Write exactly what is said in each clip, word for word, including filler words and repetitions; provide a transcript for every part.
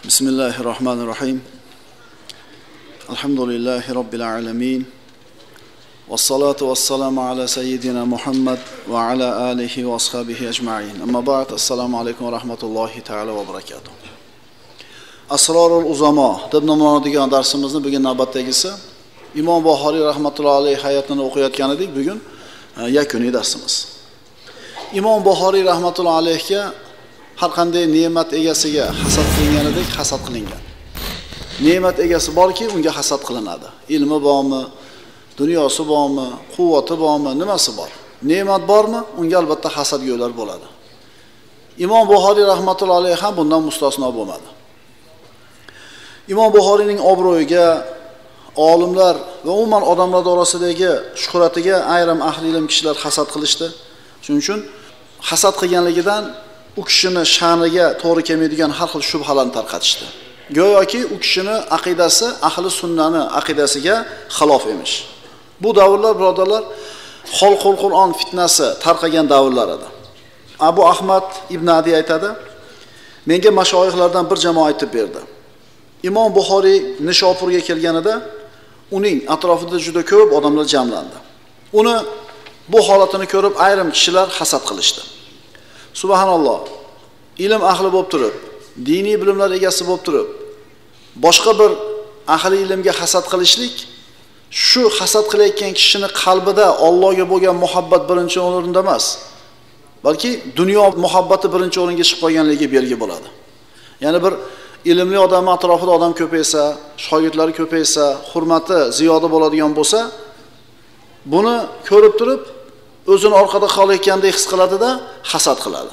Bismillahirrahmanirrahim. Alhamdulillahi Rabbil alamin. Vassalatu vassalamu ala sayyidina Muhammad va ala alihi va ashabihi ajma'in. Amma ba'd. Assalomu alaykum va rahmatullohi ta'ala va barakatuh. Asrorul Uzamo deb nomlanadigan darsimizni bugun navbatdagisi Imom Buxoriy rahmatullohi alayhi hayotini o'qiyotgan edik. Bugun yakuniy darsimiz. Imom Buxoriy rahmatullohi alayhiga har qanday ne'mat egasiga hasad qilinganidek hasad qilingan. Ne'mat egasi borki, unga hasad qilinadi. Ilmi bormi, dunyosi bormi, quvvati bormi, nimasi bor? Ne'mat bormi? Unga albatta hasadgo'ylar bo'ladi. Imom Buxoriy rahmatullohi alayhi ham bundan mustasno bo'lmadi. Imom Buxoriyning obro'yiga, olimlar va umuman odamlar orasidagi shuhratiga ayrim ahli ilm kishilar hasad qilishdi. Shuning uchun hasad qilganligidan u kishini sha'niga to'g'ri kelmaydigan har xil shubhalarni tarqatishdi. Go'yoki u kishini aqidasi ahli sunnani aqidasiga xilof emish. Bu davrlar birodarlar xalqul Qur'on fitnasi tarqagan davrlar edi. Abu Ahmad ibn Adi aytadi: "Menga mashoyixlardan bir jamoa aytib berdi. Imom Buxoriy Nishopurga kelganida uning atrofida juda ko'p odamlar jamlandi. Uni bu holatini ko'rib ayrim kishilar hasad qilishdi. Subhanalloh. Ilm ahli bo'lib turib, diniy bilimlar egasi bo'lib turib, boshqa bir ahli ilmga hasad qilishlik, shu hasad qilayotgan kishining qalbida Allohga bo'lgan muhabbat birinchi o'rinda emas, balki dunyo muhabbati birinchi o'ringa chiqib qolganligiga belgi bo'ladi. Ya'ni bir ilmli odam atrofida odam ko'paysa, shogirdlari ko'paysa, hurmati ziyoda bo'ladigan bo'lsa, buni ko'rib turib o'zini orqada qolayotgandek his qiladida hasad qiladi.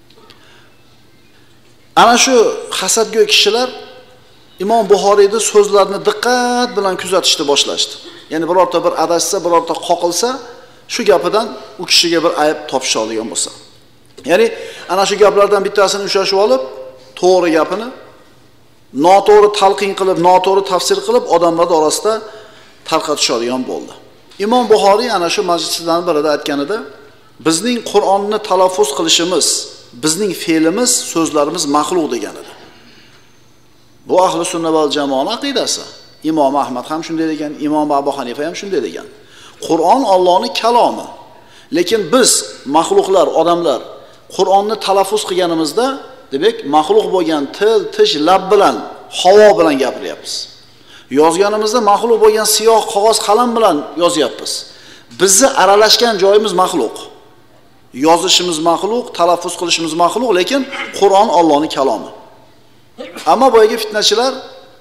Ana shu hasadgo'y kishilar Imom Buxoriyning so'zlarini diqqat bilan kuzatishni boshlashdi. Ya'ni birorta bir adashsa, birorta qoqilsa, shu gapidan u kishiga bir ayb topisha olgan bo'lsa. Ya'ni ana shu gaplardan bittasini ushlashib olib, to'g'ri gapini noto'g'ri talqin qilib, noto'g'ri tafsir qilib odamlar orasida tarqatishadigan bo'ldi. Imom Buxoriy ana shu majlislardan birida aytganida, bizning Qur'onni talaffuz qilishimiz, bizning fe'limiz, so'zlarimiz maxluq degan edi. Bu ahli sunna val jamoa aqidasi. Imom Ahmad ham shunday degan, Imom Abu Hanifa ham shunday degan. Qur'on Allohning kalomi. Lekin biz maxluqlar, odamlar Qur'onni talaffuz qilganimizda, demak, maxluq bo'lgan til, tish, lab bilan, havo bilan gapiryapmiz. Yozganimizda maxluq bo'lgan siyoh qog'oz qalam bilan yozyapmiz. Bizni aralashgan joyimiz maxluq. Yozishimiz maxluq, talaffuz qilishimiz maxluq, lekin Qur'on Allohning kalomi. Ammo boyagi fitnachilar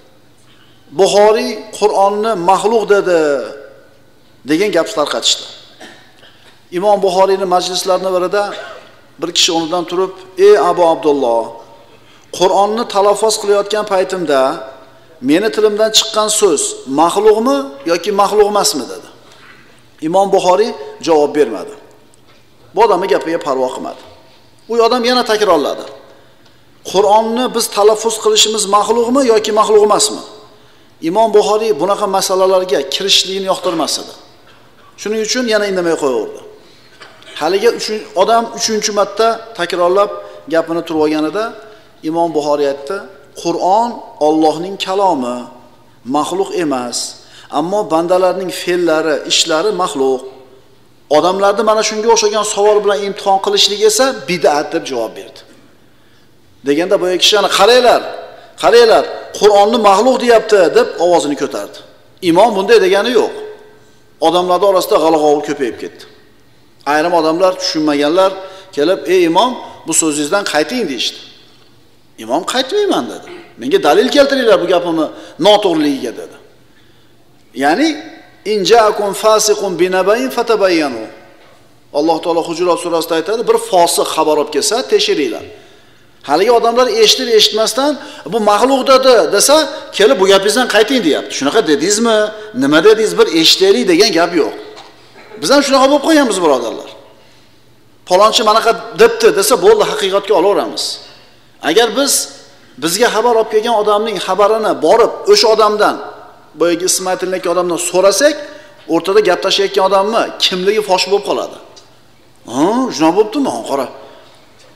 Buxoriy Qur'onni maxluq dedi degan gap tarqatishdi. Imom Buxoriyning majlislarining birida bir kishi o'rnidan turib, "Ey Abu Abdulloh, Qur'onni talaffuz qilayotgan paytimda meni tilimdan chiqqan so'z maxluqmi yoki maxluq emasmi?" dedi. Imom Buxoriy javob bermadi. Bu odamning gapiga parvo qilmadi. U odam yana takrorladi. Qur'onni biz talaffuz qilishimiz maxluqmi yoki maxluq emasmi? Imom Buxoriy bunaqa masalalarga kirishlikni yoqtirmas edi. Shuning uchun yana indamay qo'yaverdi. Haliga uchinchi odam uchinchi marta takrorlab gapini turib olganida Imom Buxoriy aytdi: "Qur'on Allohning kalomi, maxluq emas. Ammo bandalarning fe'llari, ishlari maxluq. Odamlarni mana shunga o'xshagan savol bilan imtihon qilishlik esa bid'at" deb javob berdi. Deganda boya kishi ana qaranglar, qaranglar, Qur'onni maxluq deyapti deb ovozini ko'tardi. Imom bunday degani yo'q. Odamlar orasida g'ala-g'ovur ko'payib ketdi. Ayrim odamlar tushunmaganlar kelib, "Ey imom, bu so'zingizdan qayting" deydi. Imom qaytmayman dedi. Menga dalil keltiringlar bu gapimni noto'g'riligiga dedi. Ya'ni inja'akum fasiqun binabayn fatabayyanu. Alloh taolo Hujurat surasida aytadi, bir fosiq xabar olib kelsa, tekshiringlar. Haligi odamlar eshitib eshitmasdan bu maxluq dedi desa, kelib bu gapingizdan qayting deyapti. Shunaqa dedingizmi? Nima dedingiz? Bir eshitaylik degan gap yo'q. Biz ham shunaqa bo'lib qo'yganmiz birodarlar. Falonchi manaqa debdi desa, bo'ldi, haqiqatga olaveramiz. Agar biz bizga xabar olib kelgan odamning xabarini borib o'sha odamdan, boyagi ismi aytilgan odamdan so'rasak, o'rtada gap tashlayotgan odammi kimligi fosh bo'lib qoladi. Ha, shunaqa bo'ptimi? Qara.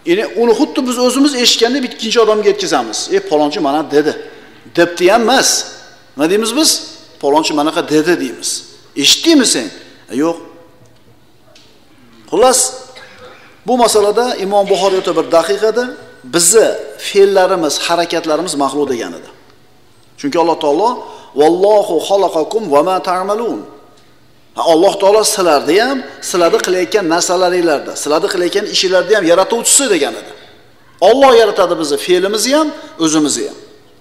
Ya'ni uni xuddi biz o'zimiz eshitganda ikkinchi odamga yetkazamiz. "Ey, palonchi mana dedi." Debdi ham emas. Nima deymiz biz? Palonchi manaqa dedi deymiz. Eshitdingmi sen? Yo'q. Xullas, bu masalada Imom Buxoriy o'ta bir daqiqada bizni fe'llarimiz, harakatlarimiz maxluq degan edi. Chunki Alloh taolo vallohu xalaqakum va ma ta'malun. Alloh taolo sizlarni ham, sizlarni qilayotgan narsalaringizda, sizlarni qilayotgan ishingizda ham yaratuvchisi degan edi. Alloh yaratadi bizni, fe'limizni ham, o'zimizni ham.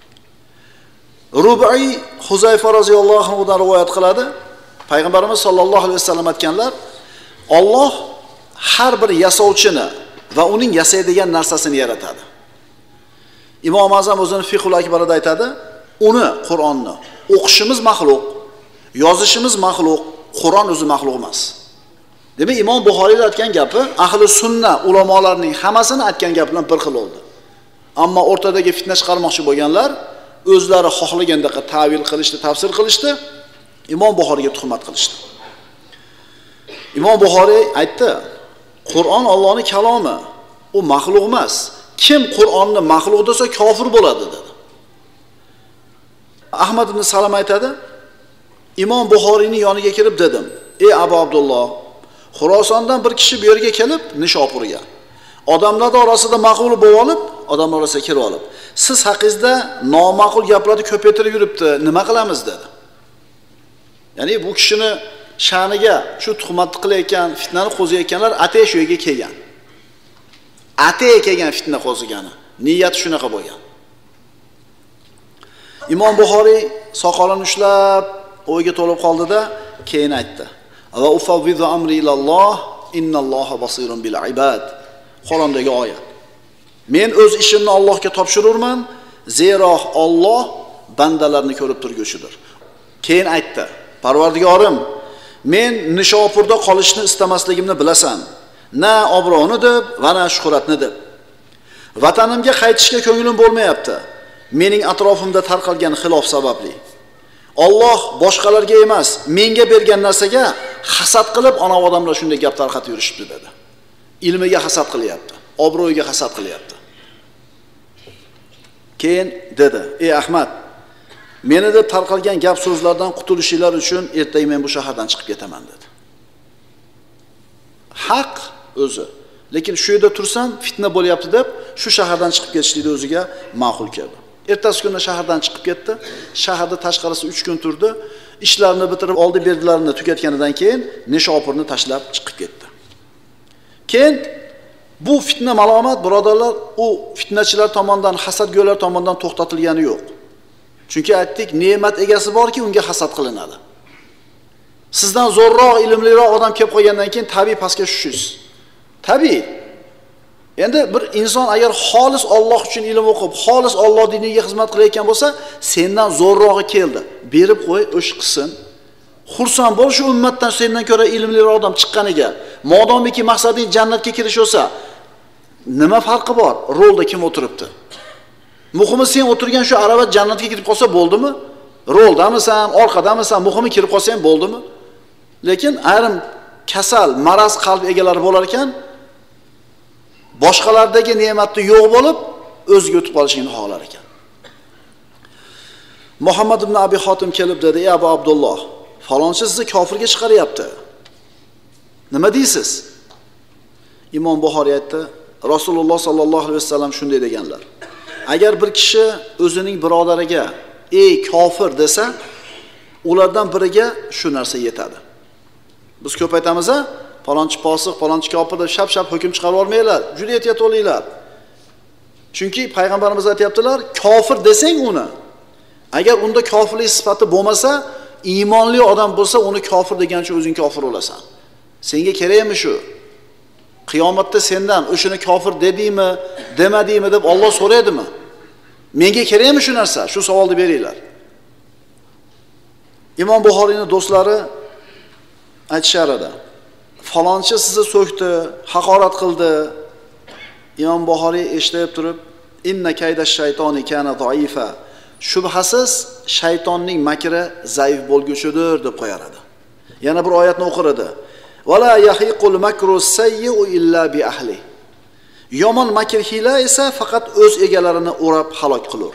Rubai Huzayfa roziyallohu anhu dan rivoyat qiladi. Payg'ambarimiz sollallohu alayhi vasallam aytganlar, Alloh har bir yasovchini va uning yasaydigan narsasini yaratadi. Imom Azam o'zining Fiqhul Akbarida aytadi, uni Qur'onni o'qishimiz maxluq, yozishimiz maxluq, Qur'on o'zi maxluq emas. Demak, Imom Buxoriyda aytgan gapi ahli sunna ulamolarining hammasini aytgan gap bilan bir xil bo'ldi. Ammo o'rtadagi fitna chiqarmoqchi bo'lganlar o'zlari xohlagandaqa ta'vil qilishdi, tafsir qilishdi, Imom Buxoriyga tuhmat qilishdi. Imom Buxoriy aytdi, Qur'on Allohning kalomi, u maxluq emas. Kim Qur'onni maxluq desa kofir bo'ladi dedi. Ahmad ibn Salam aytadi, Imom Buxoriyning yoniga kirib dedim, "Ey Abu Abdulloh, Xurosondan bir kishi bu yerga kelib, Nishopurga. Odamlar orasida ma'qul bo'lib olib, odamlar orasiga kirib olib, siz haqingizda noma'qul gaplarni ko'paytirib yuribdi, nima qilamiz?" dedi. Ya'ni bu kishini sha'niga shu tuhmatni qilayotgan, fitnani qo'ziyotganlar atay shu yerga kelgan. Atay kelgan fitna qo'zigani. Niyati shunaqa bo'lgan. Imom Buxoriy soqolini ushlab o'yga to'lib qoldida, keyin aytdi: "Va ufawwidu amri ilalloh, innalloha basirun bil ibad." Qur'ondagi oyat. Men o'z ishimni Allohga topshirurman, zero Alloh bandalarni ko'rib turguchidir. Keyin aytdi: "Parvardigorim, men Nishopurda qolishni istamasligimni bilasan. Na obro'ni deb va na shuhratni deb. Vatanimga qaytishga ko'nglim bo'lmayapti. Mening atrofimda tarqalgan xilof sababli. Alloh boshqalarga emas, menga bergan narsaga hasad qilib, ana odamlar shunday gap tarqatib yurishibdi" dedi. Ilmiga hasad qilyapti, obro'yiga hasad qilyapti. Keyin dedi: "Ey Ahmad, meni deb tarqalgan gap so'zlardan qutulishinglar uchun ertaga men bu shahardan chiqib ketaman" dedi. Haq o'zi. Lekin shu yerda tursam fitna bo'lyapti deb shu shahardan chiqib ketishlikni o'ziga ma'qul keldi. Ertasi kuni shahardan chiqib ketdi. Shaharda tashqarisi uch kun turdi. Ishlarini bitirib oldi, berdilarini tugatganidan keyin Nishopurni tashlab chiqib ketdi. Keyin bu fitna malomat birodarlar, u fitnachilar tomonidan, hasadgo'ylar tomonidan to'xtatilgani yo'q. Chunki aytdik, ne'mat egasi borki, unga hasad qilinadi. Sizdan zo'rroq, ilmliroq odam kelib qolgandan keyin tabiiy pastga tushishingiz. Tabiiy. Endi bir inson agar xolis Alloh uchun ilm o'qib, xolis Alloh diniga xizmat qilayotgan bo'lsa, sendan zo'rrog'i keldi. Berib qo'y, o'sh qilsin. Xursand bo'l shu ummatdan sendan ko'ra ilmliroq odam chiqqaniga. Modomiki maqsading jannatga kirish bo'lsa, nima farqi bor? Rolda kim o'tiribdi? Muhimi sen o'tirgan shu arava jannatga kirib qolsa bo'ldimi? Roldamisan, orqadamisan, muhimi kirib qolsa ham bo'ldimi? Lekin ayrim kasal, maraz qalb egalari bo'lar ekan, boshqalardagi ne'matni yo'q bo'lib, o'ziga o'tib qolishini xohlar ekan. Muhammad ibn Abi Xotim kelib dedi: "Ey Abu Abdulloh, falonchi sizni kofirga chiqaryapti. Nima deysiz?" Imom Buxoriy aytdi: Rasululloh sallallohu alayhi vasallam shunday deganlar: "Agar bir kishi o'zining birodariga ey kofir desa, ulardan biriga shu narsa yetadi." Biz ko'p aytamiz-a, falonchi posiq, falonchi kofir deb shap-shap hukm chiqarib olmanglar, juda ehtiyot bo'linglar. Chunki payg'ambarimiz aytayaptilar, kofir desang uni, agar unda kofirlik sifati bo'lmasa, iymonli odam bo'lsa, uni kofir degancha o'zing kofir bo'lasan. Senga kerakmi shu? Qiyomatda sendan o'shini kofir dedingmi, demadingmi deb Alloh so'raydimi? Menga kerakmi shu narsa? Shu savolni beringlar. Imom Buxoriyning do'stlari aytishar edi: "Falonchi sizni so'kdi, haqorat qildi." Imom Buxoriy eshitib turib, "Inna kayda shaytoni kana zoifa." Shubhasiz shaytonning makri zaif bo'lguchidir deb qo'yar edi. Yana bir oyatni o'qir edi: "Va la yahiqul makru sayyi'u illa bi ahli." Yomon makr hiyla esa faqat o'z egalarini o'rab halok qilur.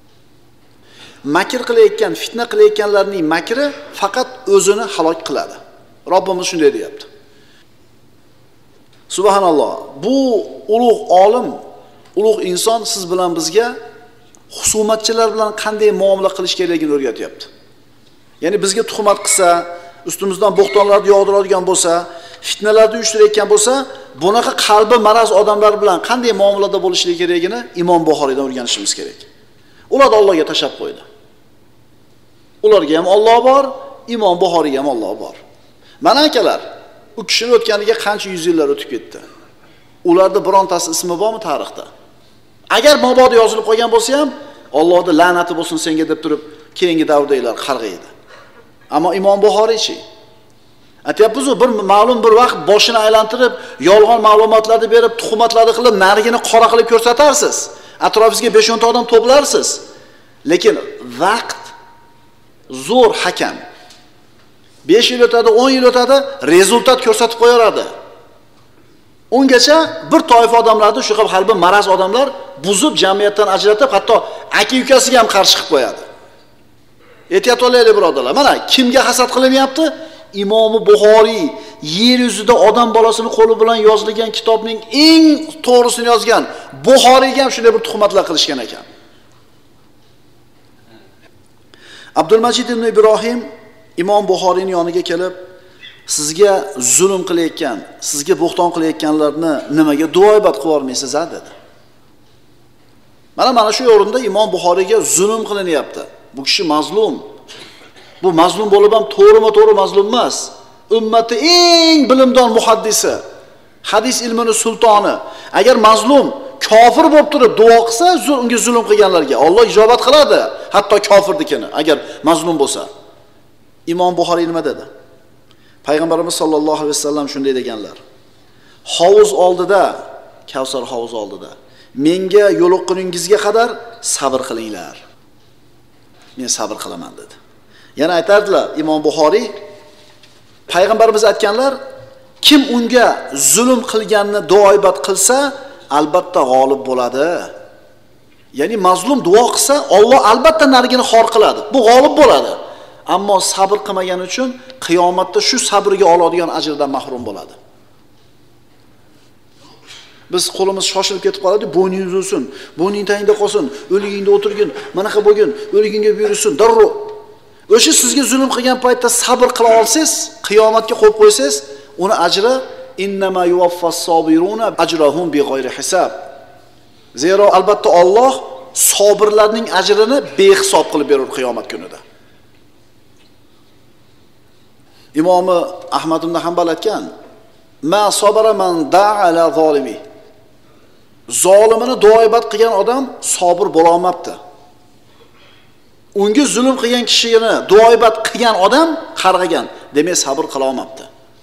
Makr qilayotgan, fitna qilayotganlarning makri faqat o'zini halok qiladi. Robbimiz shunday deyapti. Subhanalloh. Bu ulug' olim, ulug' inson siz bilan bizga husumatchilar bilan qanday muomala qilish kerakligini o'rgatyapti. Ya'ni bizga tuhmat qilsa, ustimizdan bo'xtonlarni yog'diradigan bo'lsa, fitnalarni uyushtirayotgan bo'lsa, bunaqa qalbi maraz odamlar bilan qanday muomalada bo'lishligi kerakligini Imom Buxoriydan o'rganishimiz kerak. Ular Allohga tashab qo'ydi. Ularga ham Alloh bor, Imom Buxoriyga ham Alloh bor. Mana akalar, u kishining o'tganiga qancha yuz yillar o'tib ketdi. Ularda birontasi ismi bormi tarixda? Agar mabodo yozilib qolgan bo'lsa ham, Allohning la'nati bo'lsin senga deb turib, keyingi davrdagilar qarg'aydi. Ammo Imom Buxoriychi aytayapmiz-ku, bir ma'lum bir vaqt boshini aylantirib, yolg'on ma'lumotlarni berib, tuhmatlarni qilib, narigini qora qilib ko'rsatarsiz. Atrofingizga besh o'n ta odam to'plarsiz. Lekin vaqt zo'r hakam. besh yil o'tadi, o'n yil o'tadi, rezultat ko'rsatib qo'yaradi. Ungacha bir toifa odamlarni shu qilib qalbi maraz odamlar buzib jamiyatdan ajratib, hatto aka-ukasiga ham qarshi chiqib qo'yadi. Ehtiyot bo'laylik birodarlar. Mana kimga hasad qilinyapti? Imom Buxoriy yer yuzida odam bolasini qo'li bilan yozilgan kitobning eng to'g'risini yozgan Buxoriyga ham shunday bir tuhmatlar qilishgan ekan. Abdulmajid ibn Ibrohim Imom Buxoriyning yoniga kelib, sizga zulm qilayotgan, sizga bo'xton qilayotganlarni nimaga duoibat qilib olmaysiz a dedi. Mana mana shu o'rinda Imom Buxoriyga zulm qilinyapti. Bu kishi mazlum. Bu mazlum bo'lib ham to'g'rima-to'g'ri mazlum emas. Ummatni eng bilimdon muhaddisi, hadis ilmining sultoni. Agar mazlum kofir bo'lib turib duo qilsa, unga zulm qilganlarga Alloh ijobat qiladi, hatto kofirnikini, agar mazlum bo'lsa. Imom Buxoriy nima dedi? Payg'ambarimiz sollallohu alayhi vasallam shunday deganlar. Hovuz oldida, Kavsar hovuz oldida menga yo'liqquningizga qadar sabr qilinglar. Men sabr qilaman dedi. Yana aytardilar Imom Buxoriy, payg'ambarimiz aytganlar, kim unga zulm qilganni duoibat qilsa, albatta g'olib bo'ladi. Ya'ni mazlum duo qilsa, Alloh albatta narigini xor qiladi. Bu g'olib bo'ladi. Ammo sabr qilmagani uchun qiyomatda shu sabrga oladigan ajrdan mahrum bo'ladi. Biz qo'limiz shoshilib ketib qoladi, bo'yningiz uzilsin, bo'yning tangda qolsin, o'ligingda o'tirgin, mana qilib bo'lgin, o'ligingga buyursin, darrov. O'sha sizga zulm qilgan paytda sabr qila olsangiz, qiyomatga qo'yib qo'ysangiz, uni ajri innama yuvaffas sobiruna ajrahum bighayri hisob. Zero albatta Alloh sobirlarning ajrini behisob qilib berar qiyomat kunida. Imomi Ahmad ibn Hanbal aytgan: "Ma sabara man da'a ala zolimi." Zolimini duoibat qilgan odam sabr bo'la olmabdi. Unga zulm qilgan kishini duoibat qilgan odam qarg'agan, demak sabr qila olmabdi.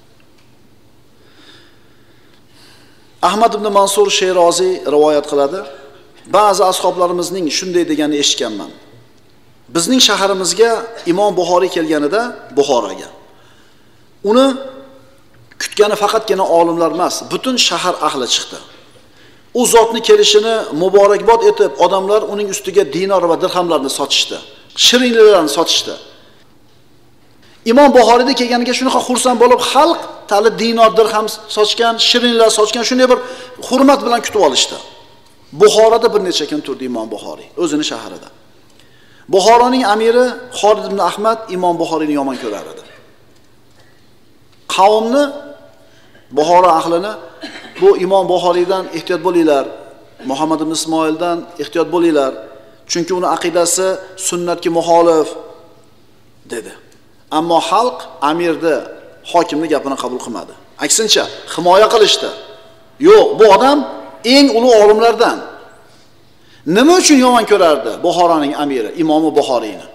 Ahmad ibn Mansur Shayrozi rivoyat qiladi. Ba'zi ashoblarimizning shunday deganini eshitganman. Bizning shaharimizga Imom Buxoriy kelganida Buxoroga. Uni kutgani faqatgina olimlar emas, butun shahar ahli chiqdi. U zotni kelishini muborakbod etib, odamlar uning ustiga dinor va dirhamlarni sotishdi. Shirinliklarni sotishdi. Imom Buxoriyda kelganiga shunaqa xursand bo'lib, xalq tali dinor, dirham sochgan, shirinlar sochgan, shunday bir hurmat bilan kutib olishdi. Buxoroda bir necha kun turdi Imom Buxoriy, o'zining shaharida. Buxoroning amiri Xolid ibn Ahmad Imom Buxoriyni yomon ko'rar edi. Qavmni, Buxoro ahlini bu Imom Buxoriydan ehtiyot bo'linglar, Muhammad ibn Ismoildan ehtiyot bo'linglar, chunki uni aqidasi sunnatga muxolif dedi. Ammo xalq amirni, hokimning gapini qabul qilmadi. Aksincha, himoya qilishdi. Yo'q, bu odam eng ulug' olimlardan. Nima uchun yomon ko'rardi Buxoroning amiri, Imomi Buxoriyni?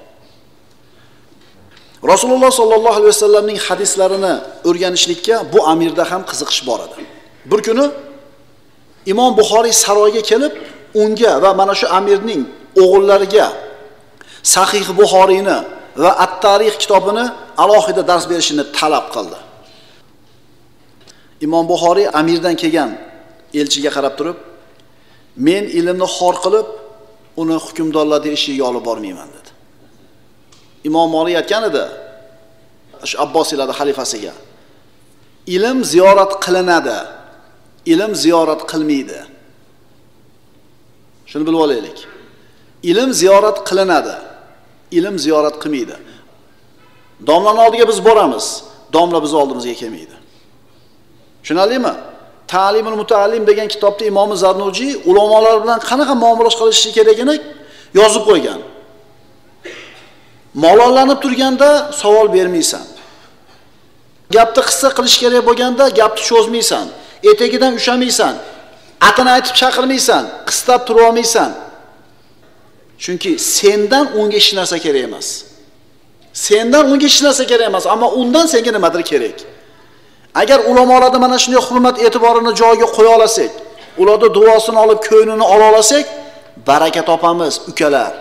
Rasululloh sollallohu alayhi vasallamning hadislarini o'rganishlikka bu amirda ham qiziqish bor edi. Bir kuni Imom Buxoriy saroyga kelib, unga va mana shu amirning o'g'illariga Sahih Buxoriyni va At-Tarix kitobini alohida dars berishini talab qildi. Imom Buxoriy amirdan kelgan elchiga qarab turib, men ilmni xor qilib, uni hukmdorlarning eshigiga olib bormayman dedi. Imom Molik aytgan edi, shu Abbosiylarning xalifasiga. Ilm ziyorat qilinadi, ilm ziyorat qilmaydi. Shuni bilib olaylik. Ilm ziyorat qilinadi, ilm ziyorat qilmaydi. Domlaning oldiga biz boramiz, domla biz oldimizga kelmaydi. Tushunarlimi? Ta'limul Mutaallim degan kitobda Imom Zarnujiy ulamolar bilan qanaqa muomala qilish kerakligini yozib qo'ygan. Molollanib turganda savol bermaysan. Gapni qissa qilish kerak bo'lganda gapni cho'zmaysan. Etagidan ushamaysan. Atini aytib chaqirmaysan, qistab tura olmaysan. Chunki sendan unga hech narsa kerak emas. Sendan unga hech narsa kerak emas, ammo undan senga nimadir kerak. Agar ulamolarda mana shunday hurmat e'tiborini joyiga qo'ya olasak, ularda duosini olib ko'nglini ola olasak, baraka topamiz, ukalar.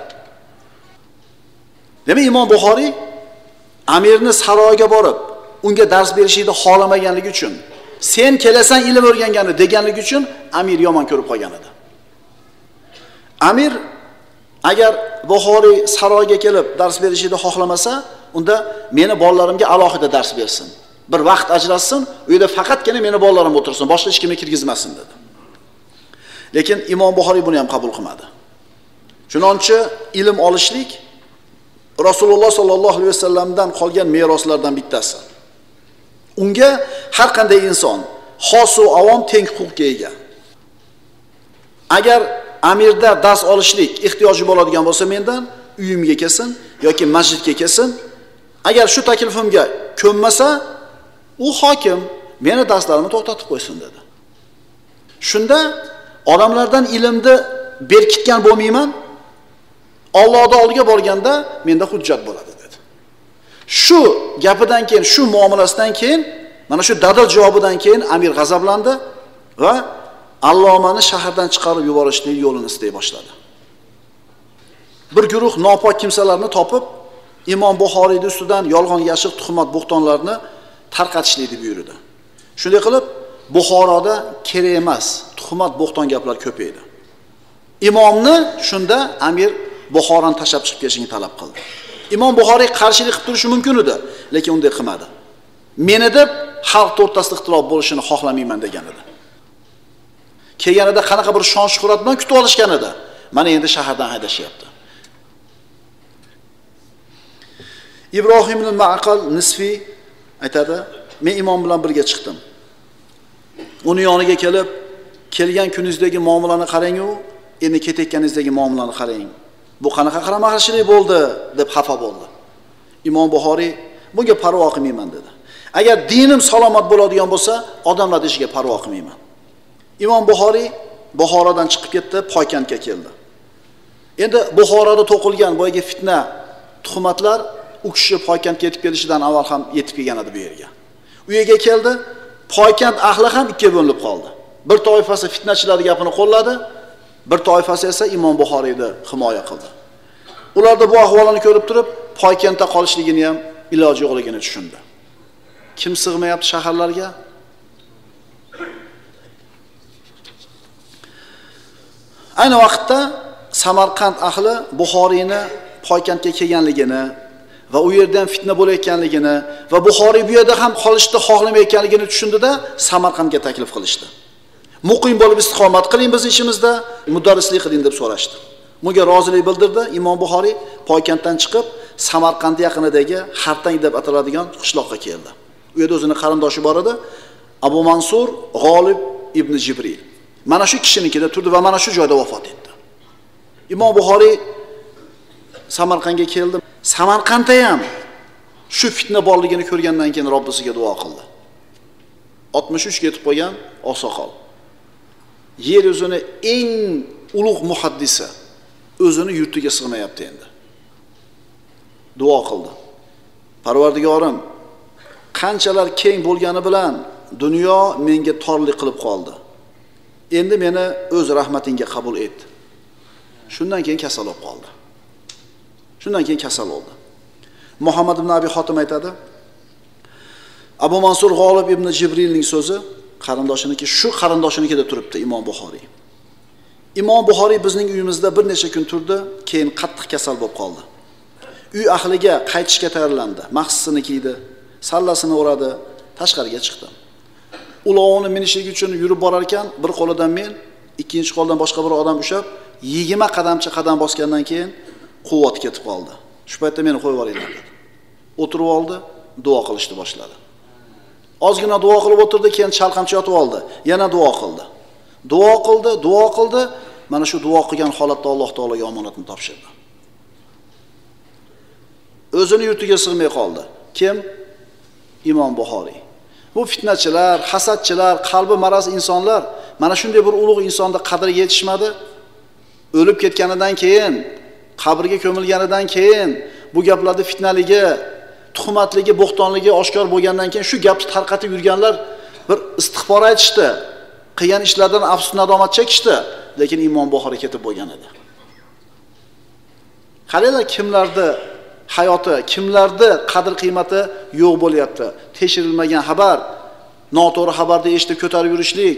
Demak, Imom Buxoriy amirni saroyiga borib, unga dars berishni xolamaganligi uchun, sen kelasan ilm o'rgangani deganligi uchun amir yomon ko'rib qolgan edi. Amir agar Buxoriy saroyiga kelib dars berishni xohlamasa, unda meni bolalarimga alohida dars bersin. Bir vaqt ajratsin, u yerda faqatgina meni bolalarim o'tirsin, boshqa hech kimni kirgizmasin dedi. Lekin Imom Buxoriy buni ham qabul qilmadi. Chunonchi ilm olishlik Rasululloh sollallohu alayhi vasallamdan qolgan meroslardan bittasi. Unga har qanday inson, xos va avom teng huquqqa ega. Agar amirda dars olishlik ehtiyoji bo'ladigan bo'lsa, mendan uyimga kelsin yoki masjidga kelsin. Agar shu taklifimga ko'nmasa, u hokim meni darslarimni to'xtatib qo'ysin dedi. Shunda odamlardan ilmni berkitgan bo'lmayman. Allohning oldiga borganda menda hujjat bo'ladi dedi. Shu gapidan keyin, shu muomalasidan keyin, mana shu dadil javobidan keyin amir g'azablandi va Allomani shahardan chiqarib yuborishning yo'lini istay boshladi. Bir guruh nopok kimsalarni topib, Imom Buxoriyning ustidan yolg'on yashiq tuhmat bo'xtonlarni tarqatishlikni buyurdi. Shunday qilib, Buxoroda kerak emas, tuhmat bo'xton gaplar ko'paydi. Imomni shunda amir Buxoroni tashlab chiqib ketishini talab qildi. Imom Buxoriy qarshilik qilib turishi mumkin edi, lekin unday qilmadi. Meni deb xalq o'rtasida ixtilof bo'lishini xohlamayman degan edi. Kelganida qanaqa bir shon shuhrat bilan kutib olishgan edi. Mana endi shahardan haydashyapti. Ibrohim ibn Ma'qal Nisfi aytadi, men imom bilan birga chiqdim. Uni yoniga kelib, kelgan kuningizdagi muomalani qarang-u, endi ketayotganingizdagi muomalani qarang. Bu qanaqa qarama-qarshilik bo'ldi deb xafa bo'ldi. Imom Buxoriy bunga parvo qilmayman dedi. Agar dinim salomat bo'ladigan bo'lsa, odamlar ishiga parvo qilmayman. Imom Buxoriy Buxorodan chiqib ketdi, Poykandga keldi. Endi Buxoroda to'qilgan boyagi fitna, tuhmatlar u kishi Poykandga yetib kelishidan avval ham yetib kelgan edi bu yerga. U yerga keldi, Poykand ahli ham ikkiga bo'linib qoldi. Bir toifasi fitnachilarning gapini qo'lladi, bir toifasi esa Imom Buxoriyni himoya qildi. Ularda bu ahvolni ko'rib turib, Poykandda qolishligini ham iloji yo'qligini tushundi. Kim sig'mayapti shaharlarga? Ayni vaqtda Samarqand ahli Buxoriyni Poykandga kelganligini va u yerdan fitna bo'layotganligini va Buxoriy bu yerda ham qolishni xohlamayotganligini tushundida Samarqandga taklif qilishdi. Muqim bo'lib istiqomat qiling biz ishimizda, mudarrislik qiling deb so'rashdi. Bunga rozilik bildirdi. Imom Buxoriy Poykanddan chiqib Samarqand yaqinidagi Hartang deb ataladigan qishloqqa keldi. U yerda o'zining qarindoshi bor edi, Abu Mansur G'olib ibn Jibril. Mana shu kishinikida turdi va mana shu joyda vafot etdi. Imom Buxoriy Samarqandga keldi. Samarqandda ham shu fitna borligini ko'rgandan keyin Robbisiga duo qildi. oltmish uch ga yetib qolgan oqsoqol. Yer o'zini eng ulug' muhaddisi o'zini yurtiga sig'mayapti endi. Duo qildi. Parvardigorim, qanchalar keng bo'lgani bilan dunyo menga torlik qilib qoldi. Endi meni o'z rahmatingga qabul et. Shundan keyin kasal bo'lib qoldi. Shundan keyin kasal oldi. Muhammad ibn Abi Xotim aytadi, Abu Mansur G'olib ibn Jibrilning so'zi, qarindoshiniki shu qarindoshinikida turibdi Imom Buxoriy. Imom Buxoriy bizning uyimizda bir necha kun turdi, keyin qattiq kasal bo'lib qoldi. Uy ahliga qaytishga tayyorlandi. Mahsisini kiydi, sallasini o'radi, tashqariga chiqdi. Ulovini minishlik uchun yurib borar ekan, bir qo'lidan men, ikkinchi qo'ldan boshqa bir odam ushab, yigirma qadamcha qadam bosgandan keyin quvvati ketib qoldi. Shu paytda meni qo'yib yuboringlar dedi. O'tirib oldi, duo qilishni boshladi. Ozgina duo qilib o'tirdi, keyin chalqancha yotib oldi. Yana duo qildi. Duo qildi, duo qildi. Mana shu duo qilgan holatda Alloh taologa omonatni topshirdi. O'zini yurtiga sig'may qoldi. Kim? Imom Buxoriy. Bu fitnachilar, hasadchilar, qalbi maraz insonlar mana shunday bir ulug' insonda qadriga yetishmadi. O'lib ketganidan keyin, qabrga ko'milganidan keyin bu gaplarda fitnaligi, tuhmatligi, bo'xtonligi oshkor bo'lgandan keyin shu gapni tarqatib yurganlar bir istig'for aytishdi, qilgan ishlardan afsus nadomat chekishdi, lekin Imom Buxoriy ketib bo'lgan edi. Qaranglar kimlarda hayoti, kimlarda qadr qiymati yo'q bo'lyapti. Tekshirilmagan xabar, noto'g'ri xabarni eshitib ko'tarib yurishlik.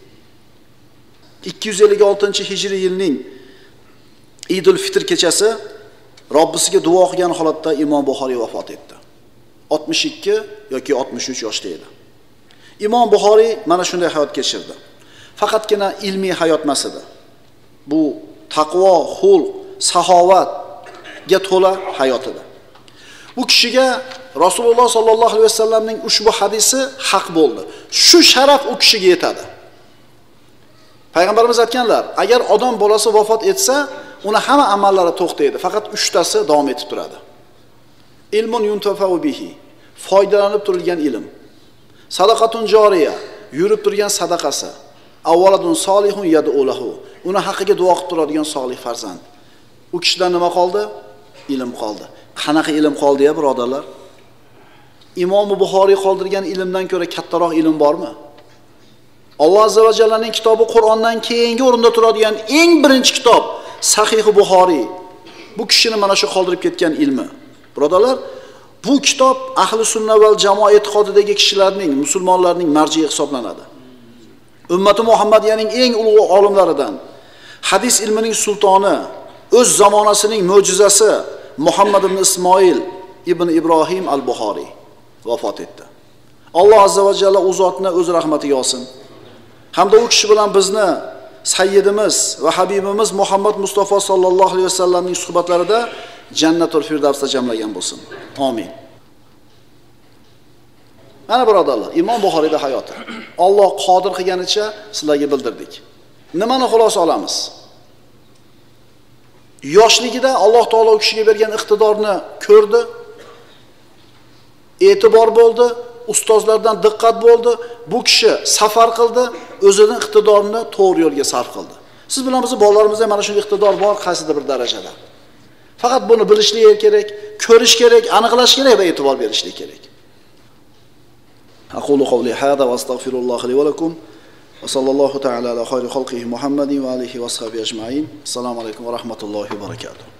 ikki yuz ellik oltinchi hijriy yilning Idul Fitr kechasi Robbisiga duo qilgan holatda Imom Buxoriy vafot etdi. oltmish ikki yoki oltmish uch yoshda edi. Imom Buxoriy mana shunday hayot kechirdi. Faqatgina ilmiy hayot emas edi. Bu taqvo, xulq, saxovatga to'la hayot edi. Bu kishiga Rasululloh sollallohu alayhi vasallamning ushbu hadisi haq bo'ldi. Shu sharaf u kishiga yetadi. Payg'ambarimiz aytganlar, agar odam bolasi vafot etsa, uni hamma amallari to'xtaydi, faqat uchtasi davom etib turadi. Ilmun yuntafa'u bihi, foydalanib turilgan ilm. Sadaqatun joriya, yurib turgan sadaqasi. Avvaladun solihun yad'u lahu, uni haqqiga duo qilib turadigan solih farzand. U kishidan nima qoldi? Ilm qoldi. Qanaqa ilm qoldi ya birodarlar? Imom Buxoriy qoldirgan ilmdan ko'ra kattaroq ilm bormi? Alloh azza va jallaning kitobi Qur'ondan keyingi o'rinda turadigan eng birinchi kitob Sahih Buxoriy. Bu kishini mana shu qoldirib ketgan ilmi. Birodarlar, bu kitob ahli sunna va jamoat e'tiqodidagi kishilarning, musulmonlarning marji'i hisoblanadi. Ummati Muhammadiyaning eng ulug' olimlaridan, hadis ilmining sultoni, o'z zamonasining mo'jizasi Muhammad ibn Ismoil ibn Ibrohim al-Buxoriy vafot etdi. Alloh azza va jalla u zotni o'z rahmatiga olsin. Hamda u kishi bilan bizni sayyidimiz va habibimiz Muhammad Mustafa sallallohu alayhi vasallamning suhbatlarida Jannatul Firdavsda jamlagan bo'lsin. Amin. Mana birodarlar, Imom Buxoriyda hayoti. Alloh qodir qilganicha sizlarga bildirdik. Nimani xulosa olamiz? Yoshligida Alloh taolo u kishiga bergan iqtidorni ko'rdi, e'tibor bo'ldi, ustozlardan diqqat bo'ldi, bu kishi safar qildi, o'zining iqtidorini to'g'ri yo'lga sarf qildi. Siz bilan bizning bolalarimizda mana shunday iqtidor bor, qaysidir bir darajada. Faqat buni bilishlik kerak, ko'rish kerak, aniqlash kerak va e'tibor berishlik kerak. Aqulu qawli hada va astagfirulloh li va lakum va sallallohu ta'ala ala xayri xalqihi Muhammadin va alihi va sahbihi ajma'in. Assalomu alaykum va rahmatullohi va barakatuh.